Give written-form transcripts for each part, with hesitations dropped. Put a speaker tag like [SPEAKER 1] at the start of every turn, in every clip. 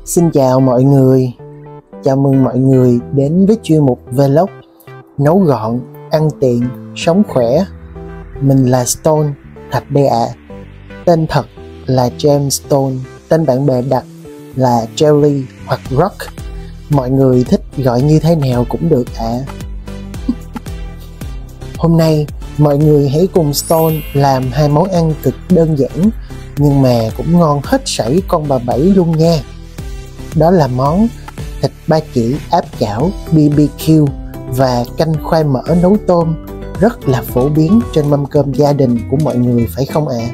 [SPEAKER 1] Xin chào mọi người, chào mừng mọi người đến với chuyên mục Vlog nấu gọn, ăn tiện, sống khỏe. Mình là Stone, Thạch đây ạ. Tên thật là James Stone, tên bạn bè đặt là Jelly hoặc Rock. Mọi người thích gọi như thế nào cũng được ạ. Hôm nay mọi người hãy cùng Stone làm hai món ăn cực đơn giản nhưng mà cũng ngon hết sảy con bà Bảy luôn nha. Đó là món thịt ba chỉ áp chảo BBQ và canh khoai mỡ nấu tôm, rất là phổ biến trên mâm cơm gia đình của mọi người phải không ạ?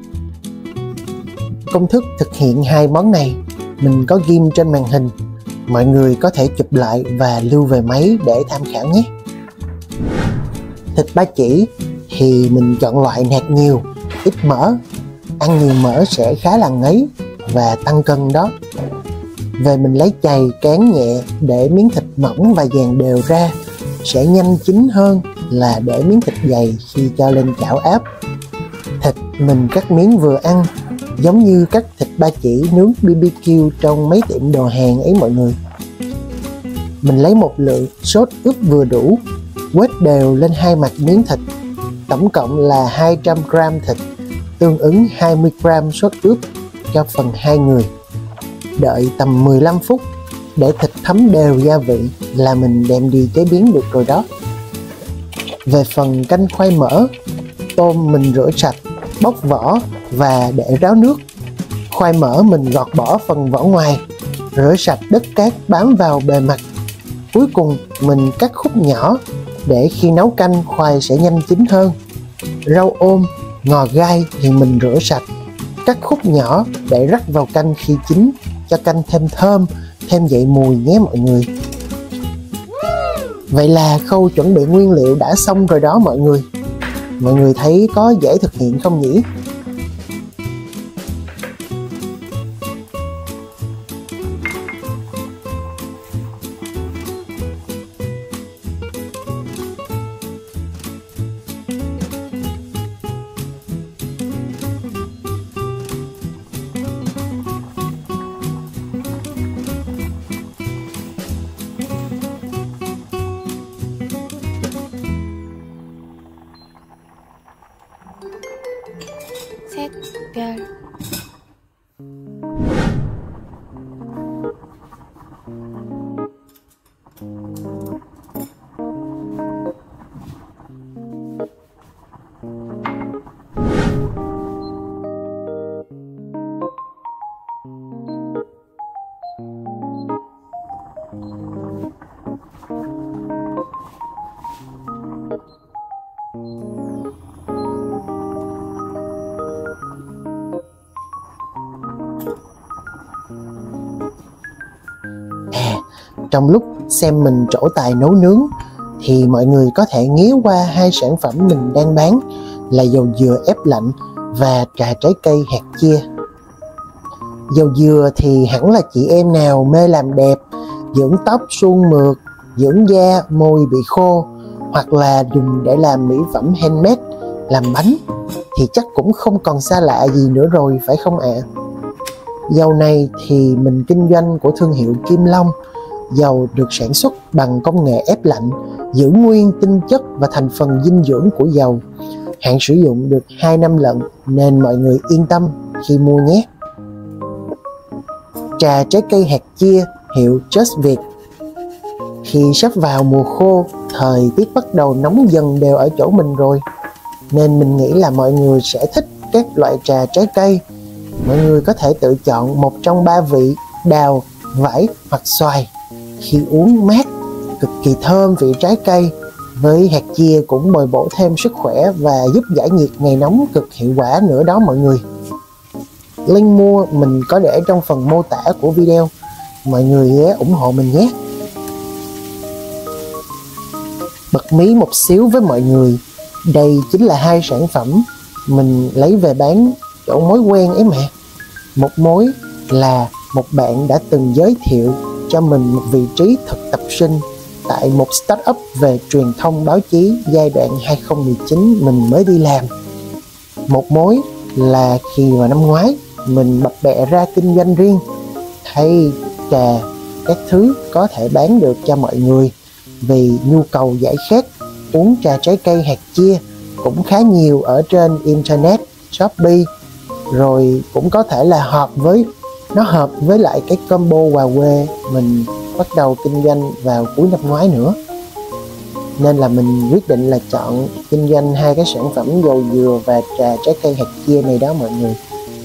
[SPEAKER 1] Công thức thực hiện hai món này mình có ghim trên màn hình, mọi người có thể chụp lại và lưu về máy để tham khảo nhé. Thịt ba chỉ thì mình chọn loại nạc nhiều, ít mỡ, ăn nhiều mỡ sẽ khá là ngấy và tăng cân đó. Về mình lấy chày cán nhẹ để miếng thịt mỏng và dàn đều ra, sẽ nhanh chín hơn là để miếng thịt dày khi cho lên chảo áp. Thịt mình cắt miếng vừa ăn, giống như cắt thịt ba chỉ nướng BBQ trong mấy tiệm đồ hàng ấy mọi người. Mình lấy một lượng sốt ướp vừa đủ, quết đều lên hai mặt miếng thịt. Tổng cộng là 200 g thịt, tương ứng 20 g sốt ướp cho phần 2 người. Đợi tầm 15 phút để thịt thấm đều gia vị là mình đem đi chế biến được rồi đó. Về phần canh khoai mỡ, tôm mình rửa sạch, bóc vỏ và để ráo nước. Khoai mỡ mình gọt bỏ phần vỏ ngoài, rửa sạch đất cát bám vào bề mặt. Cuối cùng mình cắt khúc nhỏ để khi nấu canh khoai sẽ nhanh chín hơn. Rau ôm, ngò gai thì mình rửa sạch, cắt khúc nhỏ để rắc vào canh khi chín cho canh thêm thơm, thêm dậy mùi nhé mọi người. Vậy là khâu chuẩn bị nguyên liệu đã xong rồi đó mọi người. Mọi người thấy có dễ thực hiện không nhỉ?
[SPEAKER 2] 색별
[SPEAKER 1] Trong lúc xem mình trổ tài nấu nướng thì mọi người có thể nghía qua hai sản phẩm mình đang bán là dầu dừa ép lạnh và trà trái cây hạt chia. Dầu dừa thì hẳn là chị em nào mê làm đẹp, dưỡng tóc suôn mượt, dưỡng da, môi bị khô, hoặc là dùng để làm mỹ phẩm handmade, làm bánh thì chắc cũng không còn xa lạ gì nữa rồi phải không ạ? Dầu này thì mình kinh doanh của thương hiệu Kim Long. Dầu được sản xuất bằng công nghệ ép lạnh, giữ nguyên tinh chất và thành phần dinh dưỡng của dầu. Hạn sử dụng được 2 năm lận nên mọi người yên tâm khi mua nhé. Trà trái cây hạt chia hiệu Just Việt. Khi sắp vào mùa khô, thời tiết bắt đầu nóng dần đều ở chỗ mình rồi, nên mình nghĩ là mọi người sẽ thích các loại trà trái cây. Mọi người có thể tự chọn một trong 3 vị: đào, vải hoặc xoài. Khi uống mát, cực kỳ thơm vị trái cây, với hạt chia cũng bồi bổ thêm sức khỏe và giúp giải nhiệt ngày nóng cực hiệu quả nữa đó mọi người. Link mua mình có để trong phần mô tả của video, mọi người ghé ủng hộ mình nhé. Bật mí một xíu với mọi người, đây chính là hai sản phẩm mình lấy về bán chỗ mối quen ấy mà. Một mối là một bạn đã từng giới thiệu cho mình một vị trí thực tập sinh tại một startup về truyền thông báo chí giai đoạn 2019 mình mới đi làm. Một mối là khi mà năm ngoái mình bập bẹ ra kinh doanh riêng, hay trà các thứ có thể bán được cho mọi người, vì nhu cầu giải khát uống trà trái cây hạt chia cũng khá nhiều ở trên internet, Shopee, rồi cũng có thể là hợp với lại cái combo quà quê mình bắt đầu kinh doanh vào cuối năm ngoái nữa. Nên là mình quyết định là chọn kinh doanh hai cái sản phẩm dầu dừa và trà trái cây hạt chia này đó mọi người.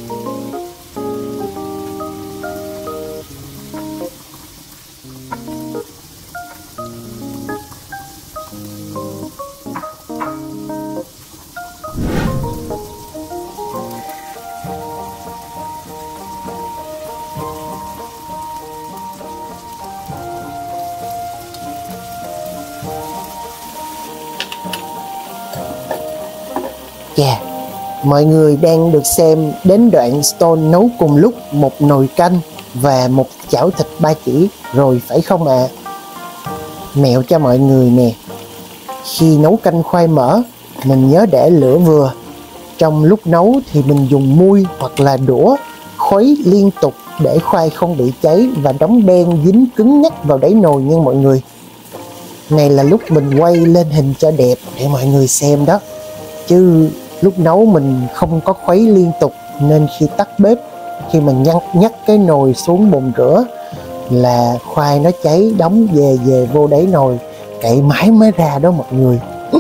[SPEAKER 1] Chà, mọi người đang được xem đến đoạn Stone nấu cùng lúc một nồi canh và một chảo thịt ba chỉ rồi phải không ạ? Mẹo cho mọi người nè, khi nấu canh khoai mỡ, mình nhớ để lửa vừa. Trong lúc nấu thì mình dùng muôi hoặc là đũa khuấy liên tục để khoai không bị cháy và đóng đen dính cứng nhắc vào đáy nồi nha mọi người. Này là lúc mình quay lên hình cho đẹp để mọi người xem đó. Chứ lúc nấu mình không có khuấy liên tục, nên khi tắt bếp, khi mình nhắc cái nồi xuống bồn rửa là khoai nó cháy đóng về vô đáy nồi, cậy mãi mới ra đó mọi người.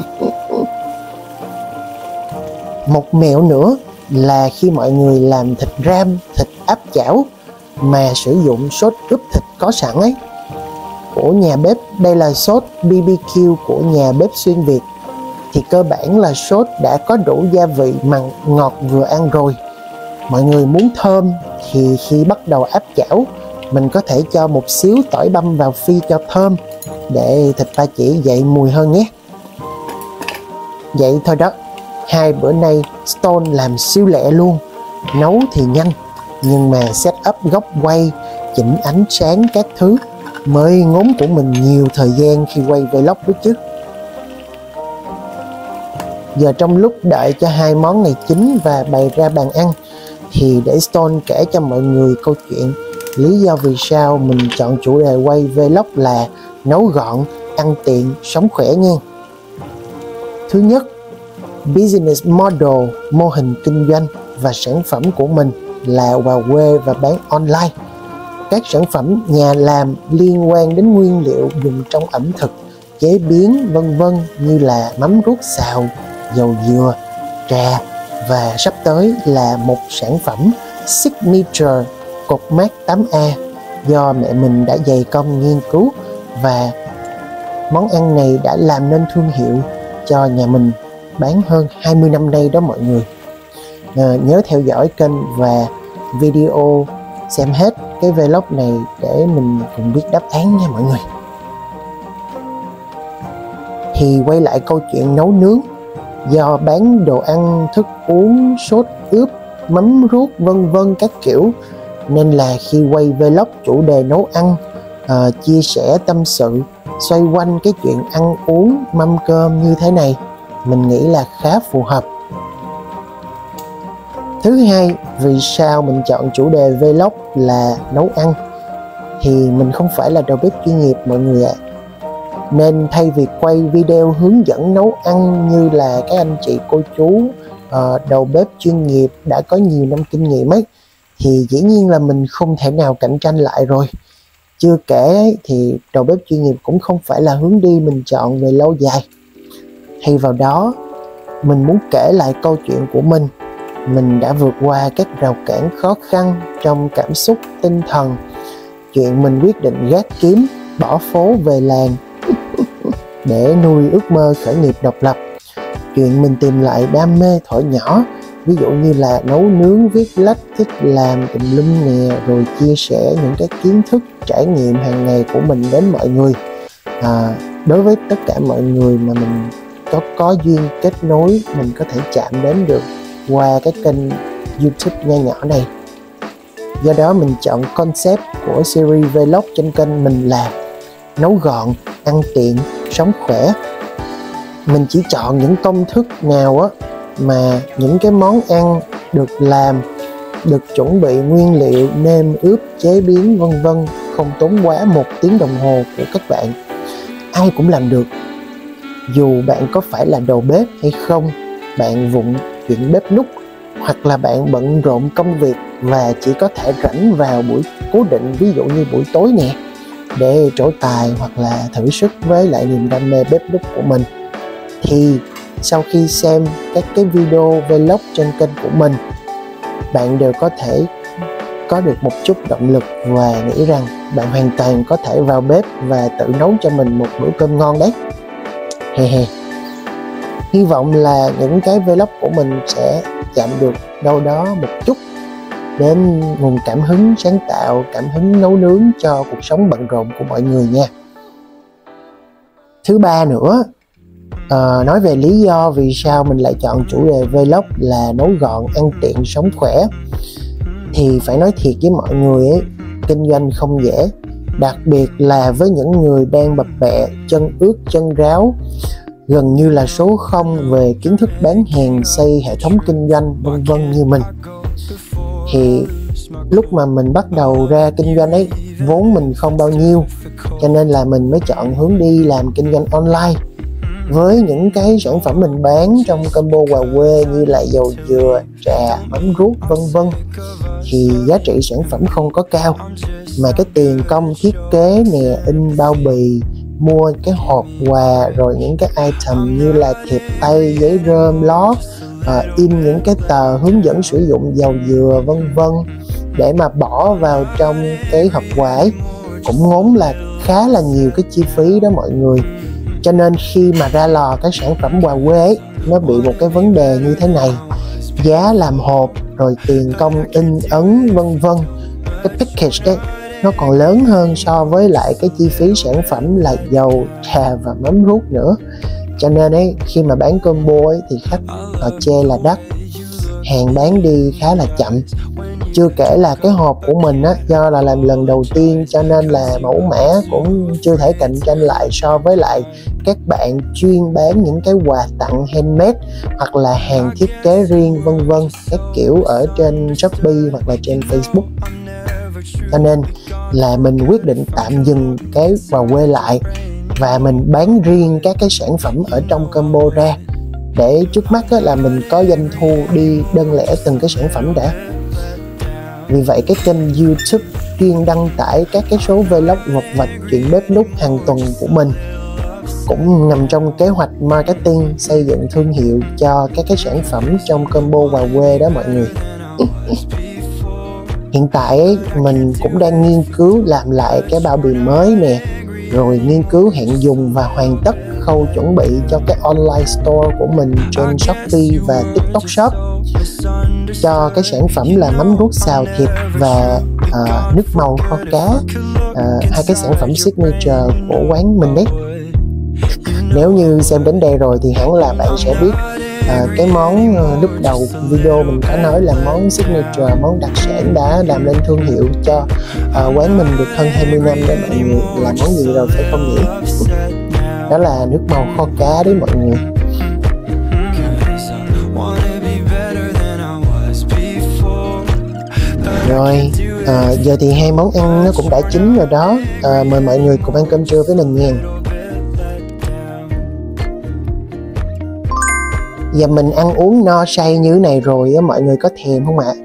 [SPEAKER 1] Một mẹo nữa là khi mọi người làm thịt ram, thịt áp chảo mà sử dụng sốt ướp thịt có sẵn ấy của nhà bếp, đây là sốt BBQ của nhà bếp xuyên Việt, thì cơ bản là sốt đã có đủ gia vị mặn ngọt vừa ăn rồi. Mọi người muốn thơm thì khi bắt đầu áp chảo, mình có thể cho một xíu tỏi băm vào phi cho thơm để thịt ba chỉ dậy mùi hơn nhé. Vậy thôi đó, 2 bữa nay Stone làm siêu lẹ luôn. Nấu thì nhanh, nhưng mà set up góc quay, chỉnh ánh sáng các thứ mới ngốn của mình nhiều thời gian khi quay vlog đó chứ. Giờ trong lúc đợi cho 2 món này chín và bày ra bàn ăn, thì để Stone kể cho mọi người câu chuyện lý do vì sao mình chọn chủ đề quay vlog là nấu gọn, ăn tiện, sống khỏe nha. Thứ nhất, business model, mô hình kinh doanh và sản phẩm của mình là quà quê và bán online. Các sản phẩm nhà làm liên quan đến nguyên liệu dùng trong ẩm thực, chế biến vân vân như là mắm ruốc xào, dầu dừa, trà, và sắp tới là một sản phẩm signature cột mát 8A do mẹ mình đã dày công nghiên cứu, và món ăn này đã làm nên thương hiệu cho nhà mình bán hơn 20 năm nay đó mọi người. Nhớ theo dõi kênh và video xem hết cái vlog này để mình cùng biết đáp án nha mọi người. Thì quay lại câu chuyện nấu nướng, do bán đồ ăn, thức uống, sốt ướp, mắm ruốc vân vân các kiểu, nên là khi quay vlog chủ đề nấu ăn, chia sẻ tâm sự xoay quanh cái chuyện ăn uống, mâm cơm như thế này, mình nghĩ là khá phù hợp. Thứ hai, vì sao mình chọn chủ đề vlog là nấu ăn, thì mình không phải là đầu bếp chuyên nghiệp mọi người ạ. Nên thay vì quay video hướng dẫn nấu ăn như là các anh chị cô chú đầu bếp chuyên nghiệp đã có nhiều năm kinh nghiệm ấy, thì dĩ nhiên là mình không thể nào cạnh tranh lại rồi. Chưa kể thì đầu bếp chuyên nghiệp cũng không phải là hướng đi mình chọn về lâu dài. Thay vào đó, mình muốn kể lại câu chuyện của mình đã vượt qua các rào cản khó khăn trong cảm xúc, tinh thần, chuyện mình quyết định gác kiếm, bỏ phố về làng để nuôi ước mơ khởi nghiệp độc lập, chuyện mình tìm lại đam mê thuở nhỏ, ví dụ như là nấu nướng, viết lách, thích làm tùm lum nè, rồi chia sẻ những cái kiến thức, trải nghiệm hàng ngày của mình đến mọi người. Đối với tất cả mọi người mà mình có duyên kết nối, mình có thể chạm đến được qua cái kênh YouTube nho nhỏ này. Do đó mình chọn concept của series vlog trên kênh mình là nấu gọn, ăn tiện, sống khỏe. Mình chỉ chọn những công thức nào á mà những cái món ăn được làm được chuẩn bị nguyên liệu, nêm ướp, chế biến vân vân không tốn quá 1 tiếng đồng hồ của các bạn. Ai cũng làm được. Dù bạn có phải là đầu bếp hay không, bạn vụng chuyện bếp núc, hoặc là bạn bận rộn công việc và chỉ có thể rảnh vào buổi cố định, ví dụ như buổi tối nè, để trổ tài hoặc là thử sức với lại niềm đam mê bếp núc của mình, thì sau khi xem các cái video vlog trên kênh của mình, bạn đều có thể có được một chút động lực và nghĩ rằng bạn hoàn toàn có thể vào bếp và tự nấu cho mình một bữa cơm ngon đấy. Hy vọng là những cái vlog của mình sẽ chạm được đâu đó một chút đến nguồn cảm hứng sáng tạo, cảm hứng nấu nướng cho cuộc sống bận rộn của mọi người nha. Thứ ba nữa, nói về lý do vì sao mình lại chọn chủ đề vlog là nấu gọn, ăn tiện, sống khỏe, thì phải nói thiệt với mọi người ấy, kinh doanh không dễ, đặc biệt là với những người đang bập bẹ, chân ướt chân ráo, gần như là số 0 về kiến thức bán hàng, xây hệ thống kinh doanh vân vân như mình. Thì lúc mà mình bắt đầu ra kinh doanh ấy, vốn mình không bao nhiêu, cho nên là mình mới chọn hướng đi làm kinh doanh online. Với những cái sản phẩm mình bán trong combo quà quê như là dầu dừa, trà, mắm ruốc vân vân, thì giá trị sản phẩm không có cao, mà cái tiền công thiết kế nè, in bao bì, mua cái hộp quà, rồi những cái item như là thiệp tay, giấy rơm, lót, in những cái tờ hướng dẫn sử dụng dầu dừa vân vân để mà bỏ vào trong cái hộp quà ấy, cũng ngốn là khá là nhiều cái chi phí đó mọi người. Cho nên khi mà ra lò cái sản phẩm quà quê ấy, nó bị một cái vấn đề như thế này: giá làm hộp, rồi tiền công in ấn vân vân, cái package đấy nó còn lớn hơn so với lại cái chi phí sản phẩm là dầu, trà và mắm ruốc nữa. Cho nên ấy, khi mà bán combo ấy thì khách họ chê là đắt, hàng bán đi khá là chậm. Chưa kể là cái hộp của mình á, do là làm lần đầu tiên cho nên là mẫu mã cũng chưa thể cạnh tranh lại so với lại các bạn chuyên bán những cái quà tặng handmade hoặc là hàng thiết kế riêng vân vân các kiểu ở trên Shopee hoặc là trên Facebook. Cho nên là mình quyết định tạm dừng cái quà quê lại và mình bán riêng các cái sản phẩm ở trong combo ra, để trước mắt là mình có doanh thu đi đơn lẻ từng cái sản phẩm đã. Vì vậy cái kênh YouTube chuyên đăng tải các cái số vlog vặt vạch chuyện bếp núc hàng tuần của mình cũng nằm trong kế hoạch marketing, xây dựng thương hiệu cho các cái sản phẩm trong combo quà quê đó mọi người. Hiện tại ấy, mình cũng đang nghiên cứu làm lại cái bao bì mới nè, rồi nghiên cứu hạn dùng và hoàn tất khâu chuẩn bị cho cái online store của mình trên Shopee và TikTok Shop cho cái sản phẩm là mắm ruốc xào thịt và nước màu kho cá, hai cái sản phẩm signature của quán mình đấy. Nếu như xem đến đây rồi thì hẳn là bạn sẽ biết cái món lúc đầu video mình có nói là món signature, món đặc sản đã làm lên thương hiệu cho quán mình được hơn 20 năm đó mọi người, là món gì rồi phải không nhỉ? Đó là nước màu kho cá đấy mọi người. Rồi giờ thì hai món ăn nó cũng đã chín rồi đó, mời mọi người cùng ăn cơm trưa với mình nha. Giờ mình ăn uống no say như thế này rồi mọi người có thèm không ạ?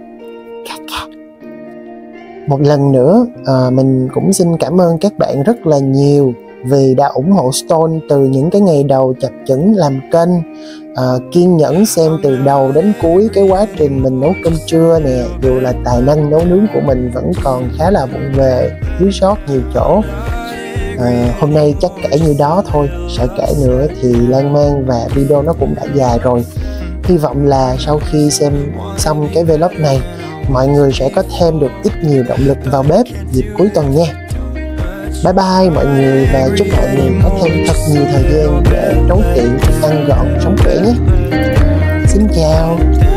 [SPEAKER 1] Một lần nữa mình cũng xin cảm ơn các bạn rất là nhiều vì đã ủng hộ Stone từ những cái ngày đầu chập chững làm kênh, kiên nhẫn xem từ đầu đến cuối cái quá trình mình nấu cơm trưa nè. Dù là tài năng nấu nướng của mình vẫn còn khá là vụng về, thiếu sót nhiều chỗ. Hôm nay chắc kể như đó thôi, sợ kể nữa thì lan man và video nó cũng đã dài rồi. Hy vọng là sau khi xem xong cái vlog này, mọi người sẽ có thêm được ít nhiều động lực vào bếp dịp cuối tuần nha. Bye bye mọi người và chúc mọi người có thêm thật nhiều thời gian để nấu tiện, ăn gọn, sống khỏe nhé. Xin chào.